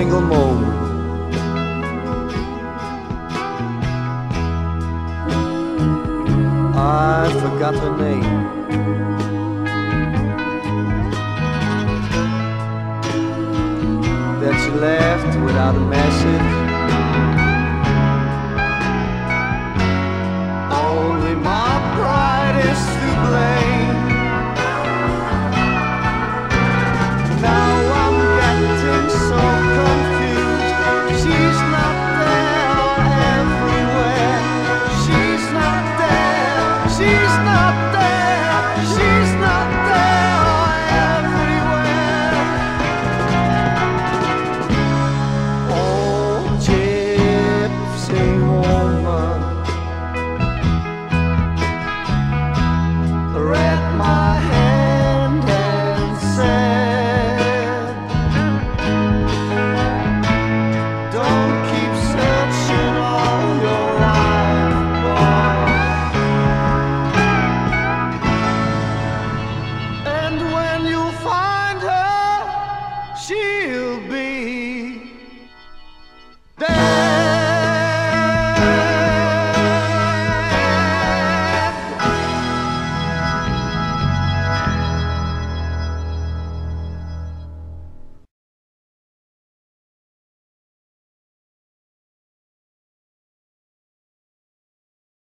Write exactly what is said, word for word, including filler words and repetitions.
single moment. I forgot her name. That she left without a message. Only my pride is to blame. Now I'm getting so confused. She's not there everywhere. She's not there. She's not there. She's not there everywhere. Oh, gypsy woman, read my hand and said, don't keep searching all your life, boy. And when you find her, she'll be